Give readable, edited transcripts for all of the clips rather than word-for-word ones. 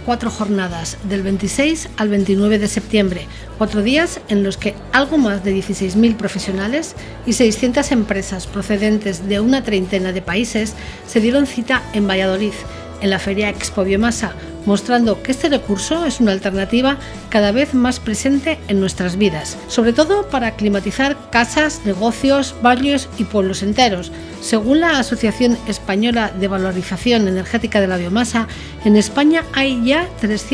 4 jornadas, del 26 al 29 de septiembre, 4 días en los que algo más de 16.000 profesionales y 600 empresas procedentes de una treintena de países se dieron cita en Valladolid, en la Feria Expo Biomasa, mostrando que este recurso es una alternativa cada vez más presente en nuestras vidas, sobre todo para climatizar casas, negocios, barrios y pueblos enteros. Según la Asociación Española de Valorización Energética de la Biomasa, en España hay ya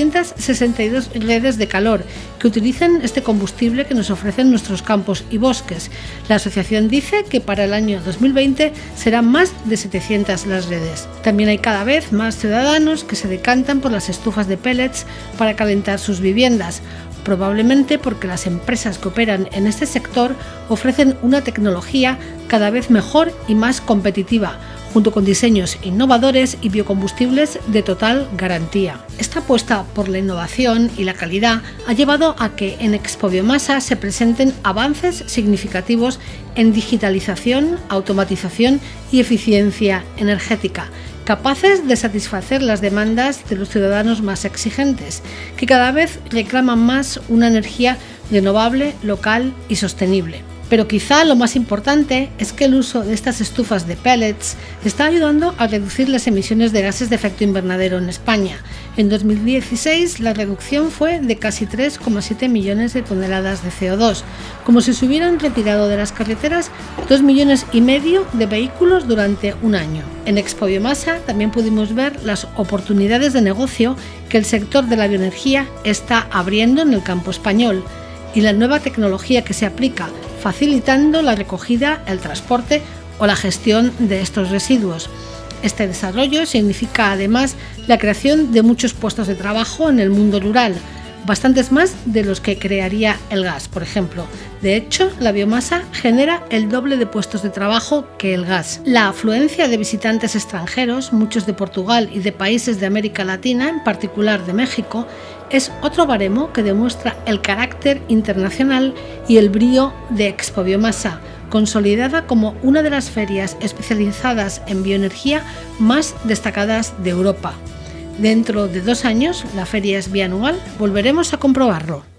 362 redes de calor que utilizan este combustible que nos ofrecen nuestros campos y bosques. La asociación dice que para el año 2020 serán más de 700 las redes. También hay cada vez más ciudadanos que se decantan por las estufas de pellets para calentar sus viviendas, probablemente porque las empresas que operan en este sector ofrecen una tecnología cada vez mejor y más competitiva, junto con diseños innovadores y biocombustibles de total garantía. Esta apuesta por la innovación y la calidad ha llevado a que en Expo Biomasa se presenten avances significativos en digitalización, automatización y eficiencia energética, capaces de satisfacer las demandas de los ciudadanos más exigentes, que cada vez reclaman más una energía renovable, local y sostenible. Pero quizá lo más importante es que el uso de estas estufas de pellets está ayudando a reducir las emisiones de gases de efecto invernadero en España. En 2016 la reducción fue de casi 3,7 millones de toneladas de CO2, como si se hubieran retirado de las carreteras 2,5 millones de vehículos durante un año. En Expo Biomasa también pudimos ver las oportunidades de negocio que el sector de la bioenergía está abriendo en el campo español y la nueva tecnología que se aplica, facilitando la recogida, el transporte o la gestión de estos residuos. Este desarrollo significa además la creación de muchos puestos de trabajo en el mundo rural, bastantes más de los que crearía el gas, por ejemplo. De hecho, la biomasa genera el doble de puestos de trabajo que el gas. La afluencia de visitantes extranjeros, muchos de Portugal y de países de América Latina, en particular de México, es otro baremo que demuestra el carácter internacional y el brío de Expo Biomasa, consolidada como una de las ferias especializadas en bioenergía más destacadas de Europa. Dentro de 2 años, la feria es bianual, volveremos a comprobarlo.